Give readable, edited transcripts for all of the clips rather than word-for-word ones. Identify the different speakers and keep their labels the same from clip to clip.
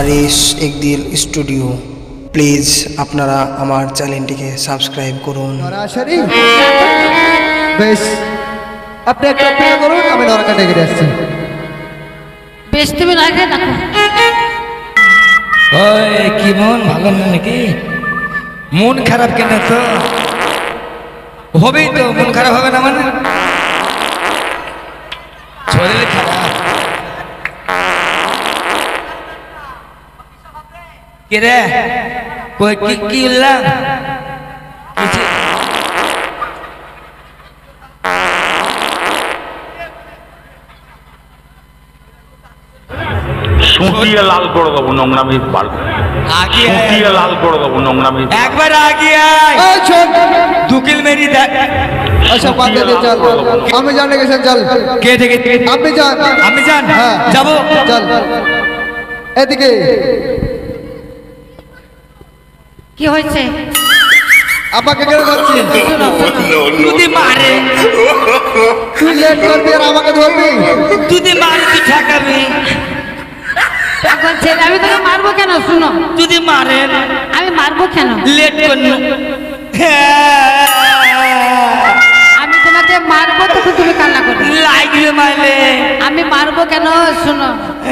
Speaker 1: Haris Ekdil studio. Please আপনারা আমার চ্যানেলটিকে সাবস্ক্রাইব করুন।
Speaker 2: সরাসরি বেশ, আপনি একটা অপেক্ষা করুন, আমি নরকা ডেকে আসছি।
Speaker 3: বেশ, তুমি রাখে দেখো।
Speaker 4: ওই কি মন ভালো না নাকি? মন খারাপ কেন? তো হবেই তো, মন খারাপ হবে না মানে? শরীর খারাপ কে রে? কই কি কি উল্লাম?
Speaker 5: শুকিয়ে লাল করে দেবো নোংরামি, শুকিয়ে লাল করে দেবো নোংরামি।
Speaker 4: একবার আগে আয়, 2 কিল মেরি দেখ।
Speaker 2: আচ্ছা বাদ দে, চল আমি জানে গেছেন, চল।
Speaker 4: কে থেকে?
Speaker 2: আপনি যান।
Speaker 4: আমি যান?
Speaker 2: হ্যাঁ
Speaker 4: যাবো,
Speaker 2: চল এদিকে।
Speaker 3: কি হয়েছে?
Speaker 2: আমাকে কেন ধরছিস?
Speaker 4: যদি মারে
Speaker 2: তুই লেট করবি আর আমাকে ধরবি?
Speaker 4: যদি মারে তুই ঠেকাবি।
Speaker 3: এখন ছেলে, আমি তোকে মারবো কেন? শুনো,
Speaker 4: যদি মারেন
Speaker 3: আমি মারবো কেন?
Speaker 4: লেট করুন।
Speaker 3: আমি তোমাকে মারবো তখন তুমি কান্না করবে।
Speaker 4: লাগলে মারলে
Speaker 3: আমি মারবো কেন? শোনো,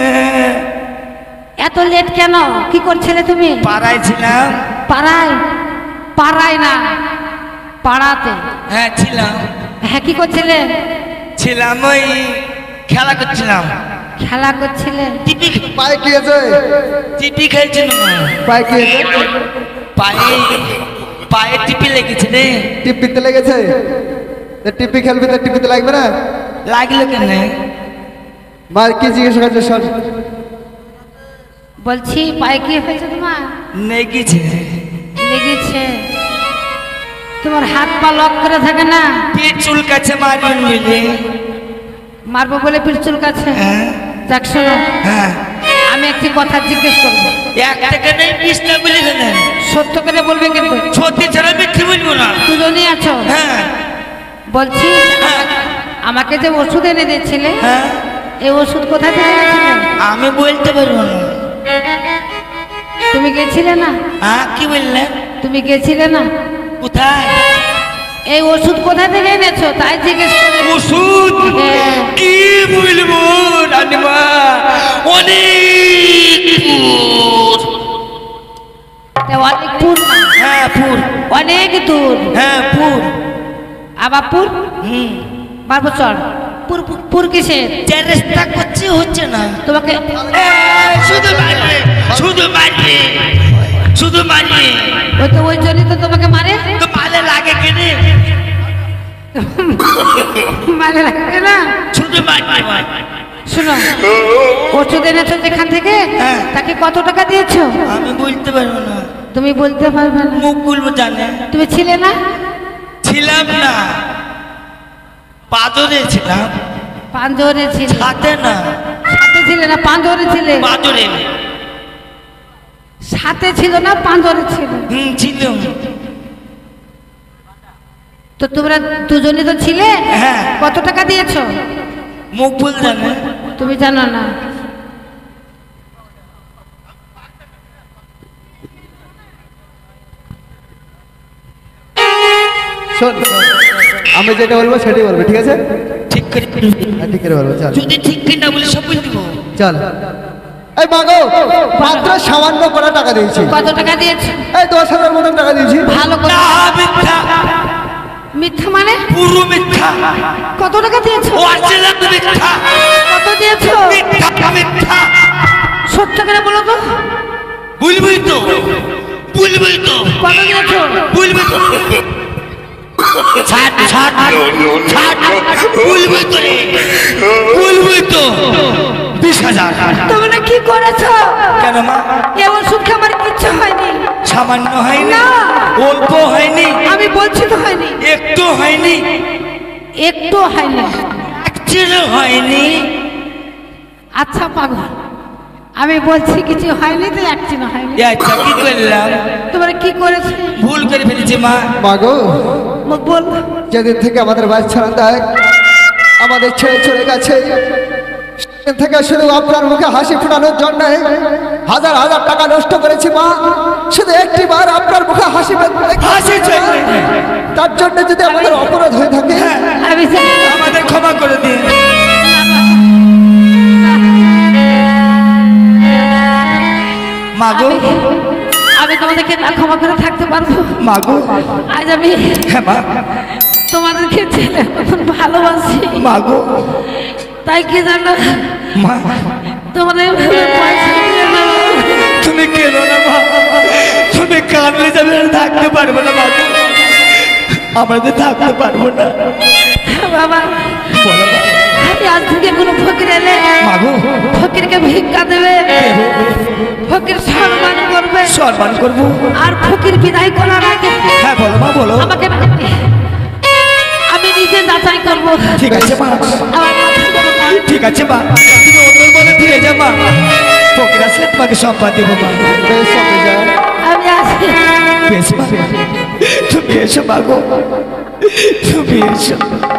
Speaker 3: এত লেট কেন? কি করছিলে তুমি?
Speaker 4: পাড়ায় ছিলাম।
Speaker 3: পাড়ায়? পাড়ায় না, পাড়াতে।
Speaker 4: হ্যাঁ ছিলাম।
Speaker 3: হ্যাঁ, কি করছিলে?
Speaker 4: ছিলাম ওই খেলা করছিলাম।
Speaker 3: খেলা করছিলে?
Speaker 4: টিপি
Speaker 2: পায়ে কি আছে?
Speaker 4: টিপি খেলছিল।
Speaker 2: পায়ে কি আছে?
Speaker 4: পায়ে পায়ে টিপি লেগেছে রে।
Speaker 2: টিপিতে লেগেছে? টিপি খেলবি তো টিপিতে লাগবে না?
Speaker 4: লাগলো কেন?
Speaker 2: মার কি জিজ্ঞেস করছে? শোন,
Speaker 3: বলছি পায়ে কি হয়েছে তোমার?
Speaker 4: লেগেছে।
Speaker 3: লেগেছে? তোমার হাত পা লক করে থাকে না?
Speaker 4: পিঠ চুলকাছে, মারবেন মিলে।
Speaker 3: মারবো বলে পিঠ চুলকাছে?
Speaker 4: হ্যাঁ
Speaker 3: দেখ শোনো,
Speaker 4: হ্যাঁ,
Speaker 3: আমি একটি কথা জিজ্ঞেস করবো,
Speaker 4: এক টাকা নেই, 20 না বলে দেন।
Speaker 3: সত্য করে বলবে কিন্তু।
Speaker 4: সত্যি ছাড়া মিথ্যে বলবো না।
Speaker 3: দুজনেই আছো?
Speaker 4: হ্যাঁ
Speaker 3: বলছি,
Speaker 4: হ্যাঁ
Speaker 3: আমাকে যে ওষুধ এনে দিয়েছিলে,
Speaker 4: হ্যাঁ,
Speaker 3: এই ওষুধ কোথায় থেকে এনেছিলে?
Speaker 4: আমি বলতে পারবো না।
Speaker 3: তুমি গেছিলে না?
Speaker 4: হ্যাঁ কি বললেন?
Speaker 3: তুমি গেছিলে না?
Speaker 4: কোথায়?
Speaker 3: এই ওষুধ কোথা থেকে এনেছো তাই জিজ্ঞেস করে।
Speaker 4: ওষুধ?
Speaker 3: হ্যাঁ।
Speaker 4: কি বলবো রানীমা, অনেক
Speaker 3: অনেক দূর না?
Speaker 4: হ্যাঁ পুর।
Speaker 3: অনেক দূর?
Speaker 4: হ্যাঁ পুর।
Speaker 3: আবার পুর? মারবো চল। পুর পুর কিসের?
Speaker 4: যে রাস্তা করছে হচ্ছে না।
Speaker 3: তোমাকে
Speaker 4: শুধু মারবে, শুধু মারবে, শুধু মারবে।
Speaker 3: ওই তো ওই জন্যই তো তোমাকে মারে।
Speaker 4: তো মালে লাগে কেনে?
Speaker 3: মারে লাগবে না?
Speaker 4: শুধু মারবে।
Speaker 3: শোনো, ওষুধ এনেছো যেখান থেকে,
Speaker 4: হ্যাঁ।
Speaker 3: তাকে কত টাকা দিয়েছো?
Speaker 4: আমি বলতে পারবো না।
Speaker 3: তুমি বলতে পারবে না?
Speaker 4: মুখ বলবো জানে?
Speaker 3: তুমি ছিলে না?
Speaker 4: ছিলাম না, পাদরে ছিলাম।
Speaker 3: পাঁজরে ছিলে?
Speaker 4: সাথে না,
Speaker 3: সাথে ছিলে না পাঁজরে ছিলে?
Speaker 4: পাদরে।
Speaker 3: সাথে ছিল না পাঁজরে ছিল?
Speaker 4: ছিলাম।
Speaker 3: তো তোমরা দুজনে তো ছিলে?
Speaker 4: হ্যাঁ।
Speaker 3: কত টাকা দিয়েছো?
Speaker 4: মুখ বল জানে?
Speaker 3: তুমি জানো না?
Speaker 2: শোন, আমি যেটা বলবো সেটাই বলবো, ঠিক আছে?
Speaker 4: ঠিক করে বলবি।
Speaker 2: হ্যাঁ ঠিক করে বলবো, চল
Speaker 4: যদি ঠিক করে না বলে সব বলে দিব।
Speaker 2: চল। এই মাগো, মাত্র সামান্য করা টাকা দিয়েছি।
Speaker 3: কত টাকা দিয়েছো?
Speaker 2: এই 10,000 মতন টাকা দিয়েছি।
Speaker 3: ভালো করে।
Speaker 4: না মিথ্যা,
Speaker 3: মিথ্যা মানে?
Speaker 4: পুরো মিথ্যা।
Speaker 3: কত টাকা দিয়েছো?
Speaker 4: অরিজিনাল মিথ্যা।
Speaker 3: কত দিয়েছো?
Speaker 4: মিথ্যা মিথ্যা।
Speaker 3: সত্য করে বলো তো।
Speaker 4: বলবি তো, বলবি তো,
Speaker 3: কত দিয়েছো?
Speaker 4: বলবি তো। ছাড় ছাড় ছাড়, বলবি তো রে, বলবি তো। 20,000।
Speaker 3: তোমরা কি করেছো?
Speaker 4: কেন মা?
Speaker 3: এ ওষুধ খেয়ে আমার কিচ্ছু হয়নি।
Speaker 4: সামান্য হয়নি?
Speaker 3: না।
Speaker 4: অল্প হয়নি?
Speaker 3: আমি বলছি তো হয়নি।
Speaker 4: একটু হয়নি?
Speaker 3: একটু হয়নি।
Speaker 4: একচুয়ালি হয়নি?
Speaker 3: আচ্ছা পাগল, আমি বলছি কিছু হয়নি তো একদিন হয়নি।
Speaker 4: আচ্ছা কি করলাম?
Speaker 3: তোমরা কি করেছো?
Speaker 4: ভুল করে ফেলেছি মা।
Speaker 2: মাগো,
Speaker 3: মুখ বল।
Speaker 2: যেদিন থেকে আমাদের বাচ্চারা দেয় আমাদের ছেড়ে চলে গেছে, সেদিন থেকে শুধু আপনার মুখে হাসি ফোটানোর জন্য হাজার হাজার টাকা নষ্ট করেছি মা, শুধু একটি বার আপনার মুখে হাসি
Speaker 4: হাসি চাই।
Speaker 2: তার জন্য যদি আমাদের অপরাধ হয়ে থাকে
Speaker 3: আমি চাই
Speaker 4: আমাদের ক্ষমা করে দিন। মাগো
Speaker 3: আমি তোমাদেরকে না ক্ষমা করে থাকতে পারবো?
Speaker 4: মাগো
Speaker 3: আজ আমি
Speaker 4: হ্যাঁ মা
Speaker 3: তোমাদেরকে ছেলে মতন ভালোবাসি,
Speaker 4: মাগো
Speaker 3: তাই কি জানো
Speaker 4: মা
Speaker 3: তোমাদের এভাবে পয়সা দিয়ে না,
Speaker 4: তুমি কেনো না মা, তুমি কাঁদলে যাবে থাকতে পারবো না মাগো, আমাদের থাকতে পারবো না।
Speaker 3: বাবা
Speaker 4: বলো মা।
Speaker 3: আমি আজ থেকে কোনো ফকির এলে
Speaker 4: মাগো
Speaker 3: ফকিরকে ভিক্ষা দেবে, ফকির সম্মান করবে,
Speaker 4: সম্মান করবো।
Speaker 3: আর ফকির বিদায় করার আগে
Speaker 4: হ্যাঁ বলো মা বলো।
Speaker 3: আমাকে আমি নিজে যাচাই করবো।
Speaker 4: ঠিক আছে মা,
Speaker 3: আমার কথা বলো মা।
Speaker 4: ঠিক আছে মা, তুমি অন্য বলে ফিরে যা মা, ফকির আসলে তোমাকে সম্মান দেবো মা।
Speaker 2: বেশ হবে যা।
Speaker 3: আমি আসি।
Speaker 4: বেশ মা, তুমি এসো মাগো, তুমি এসো।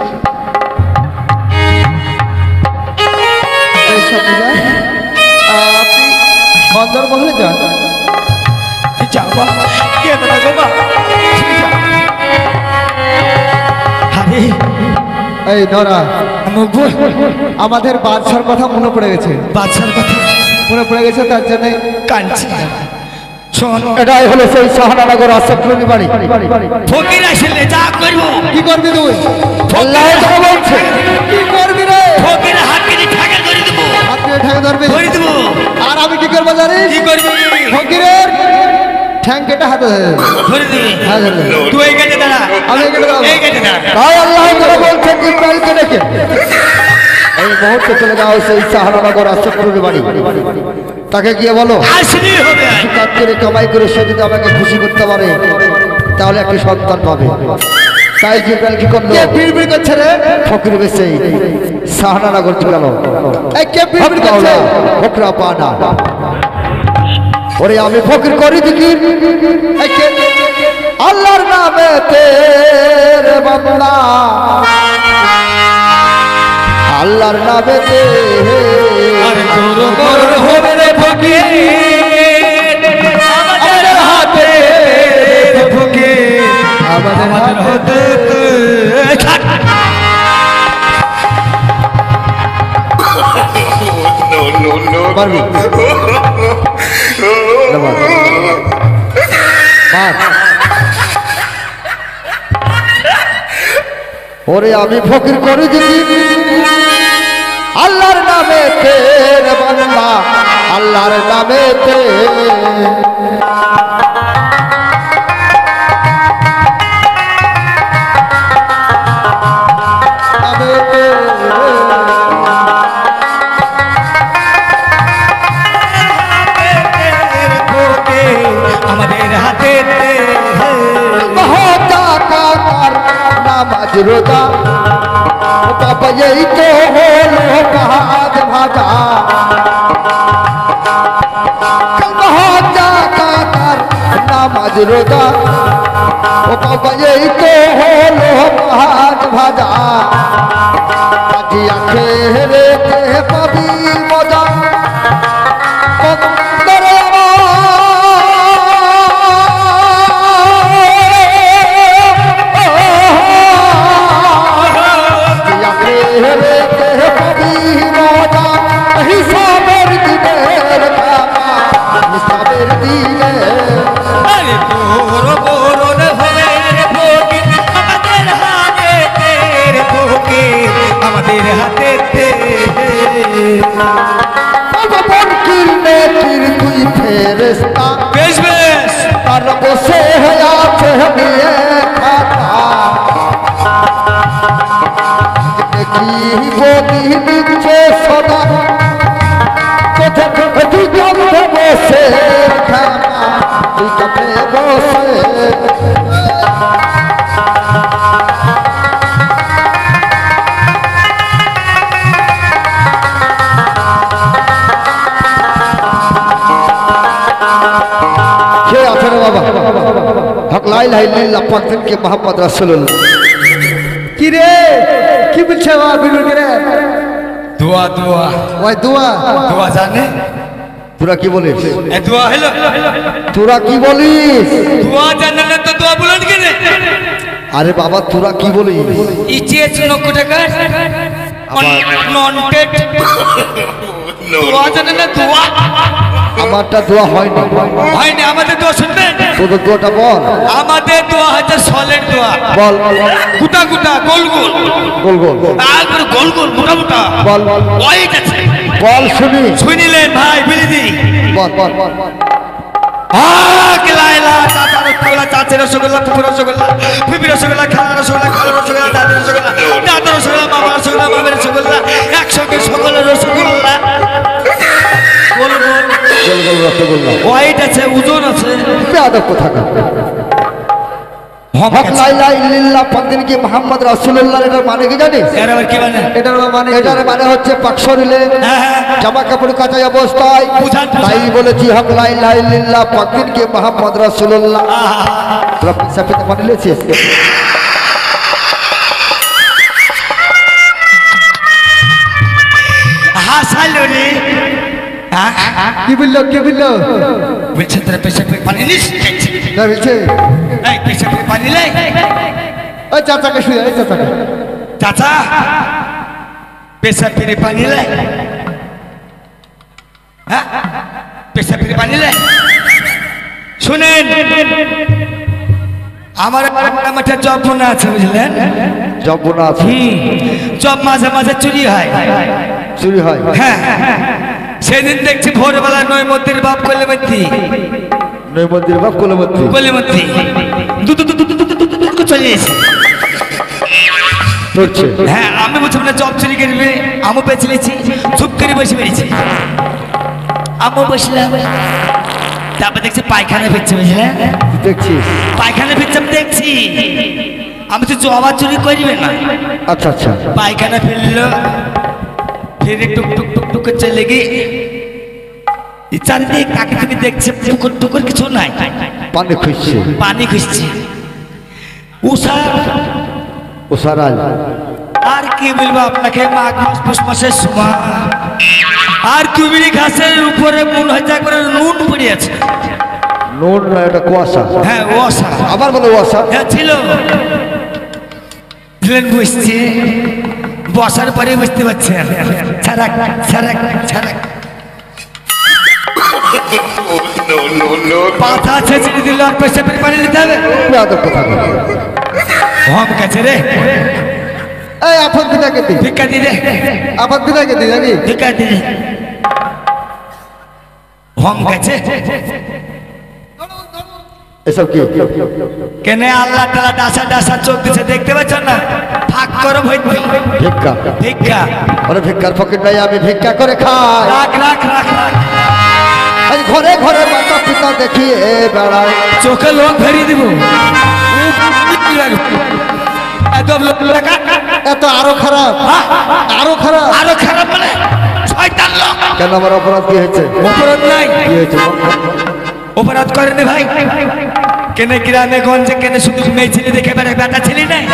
Speaker 2: বেশ হবে যা। আপনি অন্দরমহলে যান।
Speaker 4: যাও মা, কেন না গো মা, তুমি যাও। আরে
Speaker 2: এই নরা,
Speaker 4: মুখ বল।
Speaker 2: আমাদের বাদশার কথা মনে পড়ে গেছে,
Speaker 4: বাচ্চার কথা
Speaker 2: মনে পড়ে গেছে, তার জন্য
Speaker 4: কাঁদছি। শোন,
Speaker 2: এটাই হলো সেই সাহানানগর আশরাফুল বাড়ি।
Speaker 4: ফকির আসলে যা করবো,
Speaker 2: কি করবি তুই? আল্লাহ তোকে বলছে কি করবি রে?
Speaker 4: ফকির হাত কেটে ঠাকা করে দেবো,
Speaker 2: আপনি ঠ্যাং ধরবি
Speaker 4: করে দেবো।
Speaker 2: আর আমি কি করবো জানিস?
Speaker 4: কি করবি?
Speaker 2: ফকিরের ঠ্যাং কেটে হাতে ধরে দেব।
Speaker 4: ধরে দিবি।
Speaker 2: হ্যাঁ ধরে দেব।
Speaker 4: তুই এই গেটে দাঁড়া,
Speaker 2: আমি কেটে দেবো।
Speaker 4: এই গেটে দাঁড়া।
Speaker 2: তাই আল্লাহ তোকে বলছেন ইসমাইলকে ডেকে এই মুহূর্তে চলে যাও সেই সাহানানগর আশরাফুল বাড়ি। তাকে গিয়ে বলো
Speaker 4: আসলেই হবে আজ।
Speaker 2: কাজ করে কামাই করে সে যদি আমাকে খুশি করতে পারে তাহলে একটি সন্তান পাবে। তাই জিব্রাইল কি করলো? বিড়বিড় করছে রে ফকির বেশে সাহানানগর গেল। এই কে বিড়বিড় করছে? ফকরা পানা। ওরে আমি ফকির করি দেখি এই কে? আল্লাহর নামে তেরে বান্দা, আল্লাহর নামে
Speaker 4: আর তোর মরণ হবে রে ফকির, আমাদের হাতে ফকির,
Speaker 2: আমাদের
Speaker 4: আমাদের হাতে। ছাড়।
Speaker 2: পারবি ওরে আমি ফকির করে দিবি আল্লাহর নামে তেরে বান্দা, আল্লাহর নামে তে
Speaker 4: আমাদের হাতে
Speaker 2: নামাজ রোজা বাবা এই তো হলো কাজ ভাজা, নামাজ রোজা ও বাবা এই তো হলো কাজ ভাজা, আজিয়া খেরে পাবি মজা বন্দরে হিসাবের দিনের হিসাবের দিনে
Speaker 4: আরে তোর বরণ হবে রে ফকির, আমাদের হাতে রে ফকির, আমাদের হাতে
Speaker 2: তুই ফেরেস্তা
Speaker 4: বেশ বেশ
Speaker 2: আর বসে আছে নিয়ে খাতা দেখি বদি দিচ্ছে সদা কোথা তুই কাপড়ে বসে খাতা তুই কাপড়ে বসে কে আছে রে বাবা? হক লা ইলাহা ইল্লাল্লাহ পাক থেকে মুহাম্মদ রাসূলুল্লাহ। কি রে কি বলছে বাবা বিলুল রে?
Speaker 4: দোয়া দোয়া
Speaker 2: ওই দোয়া
Speaker 4: দোয়া জানে,
Speaker 2: তোরা কি বলিস?
Speaker 4: দোয়া হলো,
Speaker 2: তোরা কি বলিস?
Speaker 4: দোয়া জানেন না তো দোয়া বলেন কেন?
Speaker 2: আরে বাবা তোরা কি বলিস?
Speaker 4: ইচেস 90 টাকা ননটেড দোয়া জানেন না? দোয়া
Speaker 2: আমারটা দোয়া হয়নি।
Speaker 4: হয়নি, আমাদের দোয়া শুনবেন?
Speaker 2: তোদের দোয়াটা বল।
Speaker 4: আমাদের দোয়া হচ্ছে সলিড দোয়া।
Speaker 2: বল।
Speaker 4: গুটা গুটা গোল গোল
Speaker 2: গোল গোল
Speaker 4: তারপরে গোল গোল মোটা মোটা
Speaker 2: বল।
Speaker 4: ওইট আছে।
Speaker 2: বল শুনি।
Speaker 4: শুনিলেন ভাই বিলিদি?
Speaker 2: বল বল বল।
Speaker 4: লাইলা চাচা রসগোল্লা, চাচের রসগোল্লা, পুকুর রসগোল্লা, পিপি রসগোল্লা, খালা রসগোল্লা, খালা রসগোল্লা, দাদের রসগোল্লা, দাদার রসগোল্লা, মামার রসগোল্লা, মামের রসগোল্লা, একসঙ্গে সকলের রসগোল্লা। গোল গোল
Speaker 2: গোল গোল রসগোল্লা।
Speaker 4: ওয়াইট আছে, ওজন আছে।
Speaker 2: বেয়াদব কোথাকার। হক লা ইলাহা ইল্লাল্লাহ পন্দিন কি মুহাম্মদ রাসূলুল্লাহ, এটার মানে কি জানিস?
Speaker 4: এর আবার কি মানে?
Speaker 2: এটার মানে হচ্ছে পাক শরীরে জামা কাপড় কাচাই অবস্থায়। তাই বলেছি হক লা ইলাহা ইল্লাল্লাহ পন্দিন কি মুহাম্মদ রাসূলুল্লাহ। তোরা পয়সা পেতে মানে লেছিস?
Speaker 4: হাসালো রে।
Speaker 2: কি বললো কি বললো?
Speaker 4: বলছে তোরা পেশা পানি নিস?
Speaker 2: না বলছে
Speaker 4: এই পেশা পানি লে।
Speaker 2: ওই চাচাকে শুয়ে, ওই চাচাকে।
Speaker 4: চাচা পেশা ফিরে পানি লে। হ্যাঁ পেশা ফিরে পানি লে। শুনেন, আমার একটা জব্বনা আছে বুঝলেন?
Speaker 2: জব্বনা আছে?
Speaker 4: জব মাঝে মাঝে চুরি হয়।
Speaker 2: চুরি হয়?
Speaker 4: হ্যাঁ, সেদিন দেখছি ভোরবেলা নৈমতির বাপ কলেমতি,
Speaker 2: নৈমন্দির বাপ কোলমতি
Speaker 4: কলেমতি চলে এসে। হ্যাঁ, আমি বলছিলাম না জব চুরি করবে, আমি বেঁচে নিয়েছি, চুপ করে বসে বেরিয়েছি। আমি বসলাম, তারপর দেখছি পায়খানা ফিরছে বুঝলেন?
Speaker 2: দেখছিস?
Speaker 4: পায়খানা ফিরছে আমি দেখছি। আমি তো জবা চুরি করবে না।
Speaker 2: আচ্ছা আচ্ছা।
Speaker 4: পায়খানা ফেললো, ফিরে টুক টুক টুক টুক করে চলে গিয়ে চারিদিকে কাকে থেকে দেখছে, টুকুর টুকুর কিছু নাই,
Speaker 2: পানি খুঁজছে।
Speaker 4: পানি খুঁজছে। উষা
Speaker 2: ওসারাল।
Speaker 4: আর কি বলবো আপনাকে, মাঘ মাস পুষ মাসের সময়, আর কুমিরি ঘাসের উপরে মন হজা করে নুন পড়ে আছে।
Speaker 2: নুন না, এটা কুয়াশা।
Speaker 4: হ্যাঁ ওয়াশা।
Speaker 2: আবার বলো কুয়াশা?
Speaker 4: হ্যাঁ ছিল। বুঝছে, বসার পরে বুঝতে পারছেন, ছাড়াক ছাড়াক ছাড়াক পাতা ছেঁচড়ে দিল, আর পয়সা পেয়ে পানি নিতে হবে।
Speaker 2: বেয়াদব কোথাকার।
Speaker 4: হম কাছে রে,
Speaker 2: এই আপন দিদাকে দি,
Speaker 4: ভিক্ষা দি রে,
Speaker 2: আপন দিদাকে দি জানি।
Speaker 4: ভিক্ষা দি রে। হম কাছে
Speaker 2: এসব কি?
Speaker 4: কেন আল্লাহ তাআলা ডাসা ডাসা চোখ দিছে, দেখতে পাচ্ছ না? ফাঁক করো ভইতে
Speaker 2: ভিক্ষা।
Speaker 4: ভিক্ষা
Speaker 2: আরে ভিক্ষার ফকির নাই, আমি ভিক্ষা করে খাই।
Speaker 4: রাখ রাখ রাখ রাখ।
Speaker 2: আজ ঘরে ঘরে মাতা পিতা দেখিয়ে বেড়ায়।
Speaker 4: চোখে লোক ভেরিয়ে দিব। একদম লোক লেখা।
Speaker 2: এত আরো খারাপ, আরো খারাপ।
Speaker 4: আরো খারাপ মানে শয়তান লোক।
Speaker 2: কেন আমার অপরাধ কি হয়েছে?
Speaker 4: অপরাধ নাই,
Speaker 2: কি হয়েছে?
Speaker 4: অপরাধ করেনি ভাই। কেনে গ্রামে গঞ্জে কেনে শুধু মেয়ে ছেলে দেখে বেড়ায়, বেটা ছেলে নাই।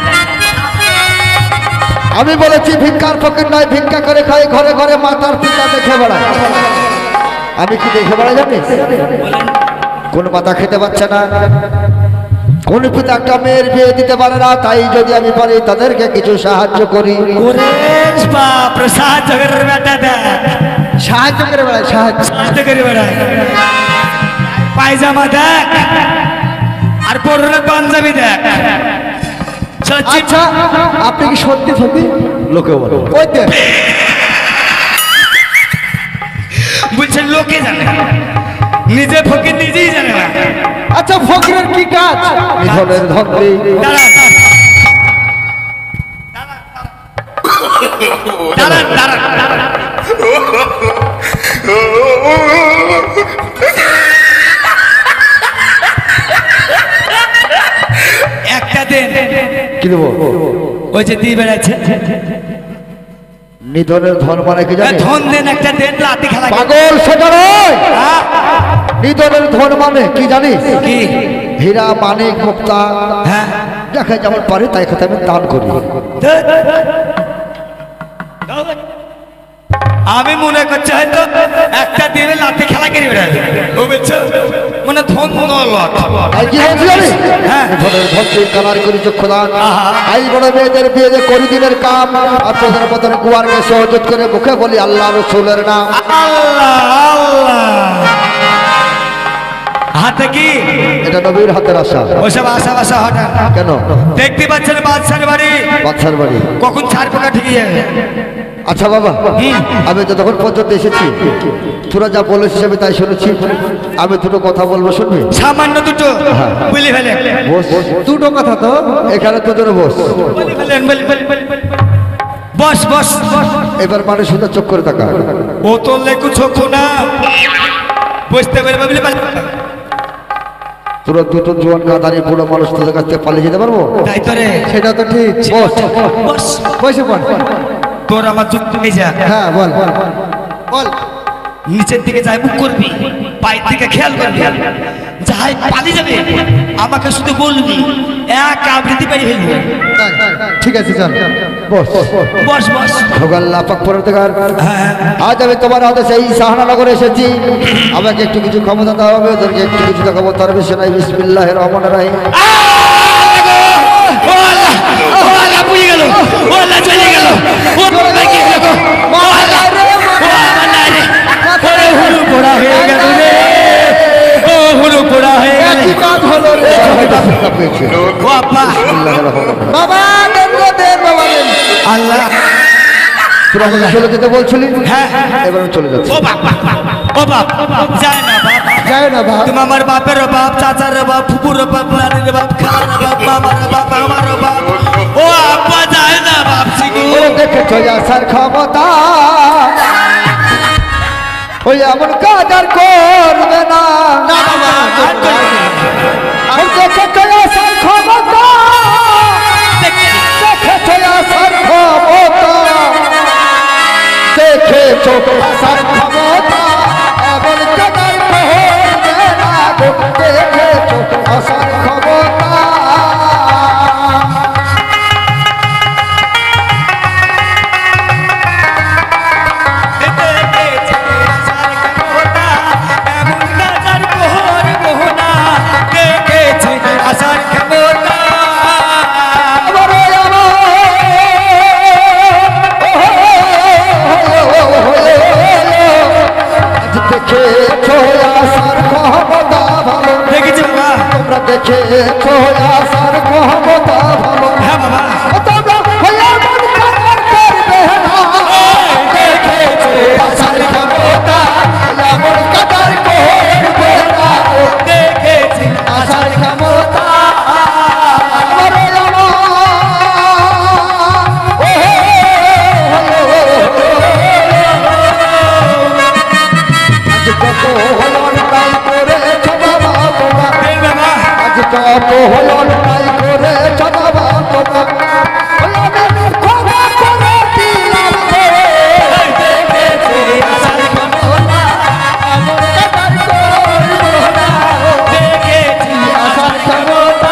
Speaker 2: আমি বলেছি ভিক্ষার ফকির নয়, ভিক্ষা করে খাই, ঘরে ঘরে মাতার পিতা দেখে বেড়ায়। আমি কি দেখে বেড়াই জানিস? কোন মাতা খেতে পাচ্ছে না, কোন পিতা একটা মেয়ের বিয়ে দিতে পারে না, তাই যদি আমি পারি তাদেরকে কিছু সাহায্য করি।
Speaker 4: ওরে বাপ রে, সাহায্য করে বেটা দেখ,
Speaker 2: সাহায্য করে বেড়াই, সাহায্য।
Speaker 4: সাহায্য করে বেড়ায়। পায়জামা দেখ, আর পরনে পাঞ্জাবি দেখ।
Speaker 2: আচ্ছা আপনি কি সত্যি সত্যি? লোকে বলে ওই দেখ।
Speaker 4: বলছে লোকে জানে, নিজে ফকির নিজেই জানে না।
Speaker 2: আচ্ছা ফকিরের কি কাজ? নিধনের ধনলি।
Speaker 4: দাঁড়ান দাঁড়ান দাঁড়ান দাঁড়ান। একটা দেন।
Speaker 2: কি দেবো?
Speaker 4: ওই যে দিয়ে বেড়াচ্ছে
Speaker 2: নিধনের ধন মানে কি জানিস?
Speaker 4: ধন দেন, একটা দেন, লাঠি খেলা।
Speaker 2: পাগল সেটা নয়। নিধনের ধন মানে কি জানিস?
Speaker 4: কি?
Speaker 2: হীরা মানিক মুক্তা,
Speaker 4: হ্যাঁ
Speaker 2: দেখা যেমন পারি তাই খাতে আমি দান করি।
Speaker 4: আমি মনে করছি হয়তো একটা দিনে লাঠি কেড়ে বেড়াবে ও বুঝছো মানে ধন দৌলত
Speaker 2: আর কি বলছি আমি
Speaker 4: হ্যাঁ।
Speaker 2: ধনের ধনকে কালার করি চক্ষুদান আই বড় মেয়েদের বিয়ে যে করি দিনের কাম আর তোদের মতন কুয়ারকে সহযোগ করে মুখে বলি আল্লাহ রসুলের নাম।
Speaker 4: আল্লাহ আল্লাহ হাতে কি
Speaker 2: এটা নবীর হাতের আশা।
Speaker 4: ওসব আশা বাসা হঠাৎ
Speaker 2: কেন?
Speaker 4: দেখতে পাচ্ছেন বাদশার বাড়ি
Speaker 2: বাচ্চার বাড়ি।
Speaker 4: কখন ছাড় পোকা ঠিক যাবে
Speaker 2: আচ্ছা বাবা, আমি তো তখন পর্যন্ত এসেছি, তোরা যা বলেছিস আমি তাই শুনেছি। আমি দুটো কথা বলবো, শুনবি?
Speaker 4: সামান্য দুটো বলি ফেলেন
Speaker 2: বস। দুটো কথা তো এখানে তোদের বস।
Speaker 4: বলি ফেলেন বস বস বস
Speaker 2: এবার মানে শুধু চোখ করে থাকা।
Speaker 4: ও তো লেকু চোখ না বুঝতে পারবে বলে
Speaker 2: তোরা দুটো জোয়ান গাদারি বুড়ো মানুষ তোদের কাছ থেকে পালিয়ে যেতে পারবো?
Speaker 4: তাই তো রে
Speaker 2: সেটা তো ঠিক। বস
Speaker 4: বস
Speaker 2: বসে পড়।
Speaker 4: তোর আমার যুক্ত নিয়ে যা
Speaker 2: হ্যাঁ বল বল।
Speaker 4: নিচের দিকে যাই মুখ করবি, পায়ের দিকে খেয়াল করবি, যাই পালিয়ে যাবে আমাকে শুধু বলবি, এক আবৃত্তি পেয়ে ফেলবি।
Speaker 2: ঠিক আছে চল বস।
Speaker 4: বস বস
Speaker 2: ভোগাল্লা পাক পড়াতেকার, আজ আমি তোমার হাতে সেই শাহনানগরে এসেছি। আমাকে একটু কিছু ক্ষমতা দেওয়া হবে, ওদেরকে একটু কিছু দেখাবো, তার বেশি নাই। বিসমিল্লাহির রহমানির রহিম।
Speaker 4: আল্লাহ
Speaker 2: তোরা আমাকে চলে যেতে বলছিলি,
Speaker 4: হ্যাঁ
Speaker 2: এবার আমি চলে যাচ্ছি।
Speaker 4: ও বাপ ও বাপ যায় না বাপ
Speaker 2: যায় না বাপ।
Speaker 4: তুমি আমার বাপের বাপ, চাচার বাপ, ফুপুর বাপ, নানির বাপ, খালার বাপ, মামার বাপ, আমার বাপ। ও আব্বা যায় না বাপ সিগু।
Speaker 2: ওরে দেখেছো আসার ক্ষমতা, ওই এমন কাজ আর করবে না। আর দেখেছো আসার ক্ষমতা, দেখেছো আসার ক্ষমতা, দেখেছো আসার ক্ষমতা, এমন কাজ আর করবে না। দেখেছো আসার ক্ষমতা।
Speaker 4: আসার ক্ষমতা
Speaker 2: দেখেছো আসার ক্ষমতা ভালো,
Speaker 4: দেখেছি বাবা।
Speaker 2: তোমরা দেখেছো আসার ক্ষমতা ভালো।
Speaker 4: হ্যাঁ বাবা
Speaker 2: তোমরা হয়ে মন খারাপ করবে না। দেখেছো আসার ক্ষমতা, এমন কাদার করবে না।
Speaker 4: দেখেছি
Speaker 2: আসার ক্ষমতা
Speaker 4: এই বাবা
Speaker 2: আজ কত হলো লড়াই করে চলাবা তোমা, ক্ষমা করে দিলাম রে।
Speaker 4: দেখেছি আসার ক্ষমতা
Speaker 2: এমন কাদার করবে না।
Speaker 4: দেখেছি আসার ক্ষমতা।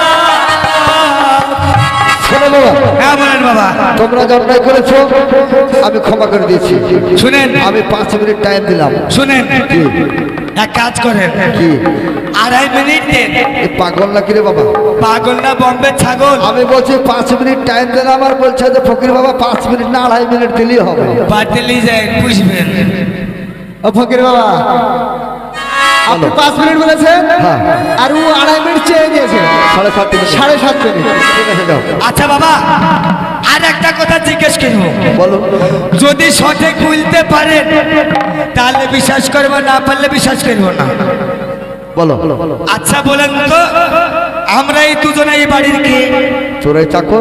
Speaker 2: শোনো বাবা,
Speaker 4: হ্যাঁ বলেন বাবা।
Speaker 2: তোমরা যা অন্যায় করেছো আমি ক্ষমা করে দিয়েছি।
Speaker 4: শুনেন
Speaker 2: আমি 5 মিনিট টাইম দিলাম।
Speaker 4: শুনেন
Speaker 2: কি
Speaker 4: এক কাজ করেন,
Speaker 2: কি
Speaker 4: 2.5 মিনিট দেন।
Speaker 2: এ পাগল নাকি রে বাবা?
Speaker 4: পাগল না বম্বে ছাগল।
Speaker 2: আমি বলছি 5 মিনিট টাইম দিলাম, আর বলছে যে ফকির বাবা 5 মিনিট না 2.5 মিনিট দিলেই হবে।
Speaker 4: বাতিলি যায় বুঝবেন।
Speaker 6: ও ফকির বাবা, আপনি 5 মিনিট বলেছেন
Speaker 2: হ্যাঁ।
Speaker 6: আর ও 2.5 মিনিট চেয়ে দিয়েছে।
Speaker 2: 7.5 মিনিট।
Speaker 6: 7.5 মিনিট।
Speaker 2: ঠিক আছে যাও।
Speaker 4: আচ্ছা বাবা আর একটা কথা জিজ্ঞেস করবো,
Speaker 2: বলো।
Speaker 4: যদি সঠিক বলতে পারেন তাহলে বিশ্বাস করবো, না পারলে বিশ্বাস করবো না।
Speaker 2: বলো।
Speaker 4: আচ্ছা বলেন তো আমরা এই দুজনে এই বাড়ির কে?
Speaker 2: চোরাই চাকর।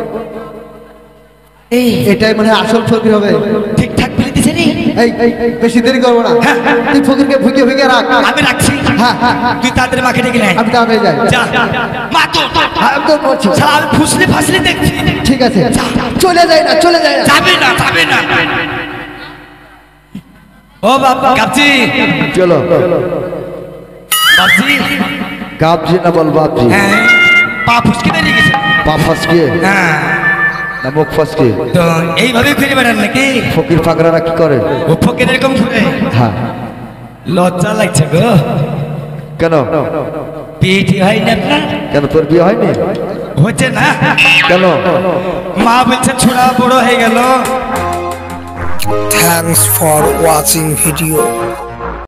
Speaker 4: এই
Speaker 6: এটাই মানে আসল ফকির হবে।
Speaker 4: ঠিকঠাক বলে দিছে রে।
Speaker 6: এই বেশি দেরি করবো না, তুই ফকিরকে ভুকিয়ে ভুকিয়ে রাখ।
Speaker 4: আমি রাখছি, তুই তাদের মাকে ডেকে নেয়।
Speaker 6: আমি তাড়াতাড়ি যাই।
Speaker 4: যা মা তো
Speaker 6: আমি তো বলছি।
Speaker 4: শালা আমি ফুসলে ফাসলে দেখছি।
Speaker 6: ঠিক আছে, চলে যাই না, চলে যাই না।
Speaker 4: যাবে না যাবে না। ও বাবা কাপজি
Speaker 2: চলো।
Speaker 4: বাপজি
Speaker 2: গাবজি না বল বাপজি?
Speaker 4: হ্যাঁ পা ফুসকে বেরিয়ে গেছে।
Speaker 2: পা ফাঁসকে
Speaker 4: হ্যাঁ
Speaker 2: না মুখ ফাঁসকে?
Speaker 4: তো এইভাবে ফিরে বেড়ান নাকি?
Speaker 2: ফকির ফাকরারা কি করে?
Speaker 4: ও ফকির এরকম ঘুরে।
Speaker 2: হ্যাঁ
Speaker 4: লজ্জা লাগছে গো।
Speaker 2: কেন
Speaker 4: বিয়ে হয়নি আপনার?
Speaker 2: কেন তোর বিয়ে হয়নি?
Speaker 4: হচ্ছে না
Speaker 2: কেন?
Speaker 4: মা বলছে ছোড়া বড় হয়ে গেল।
Speaker 1: Thanks for watching video.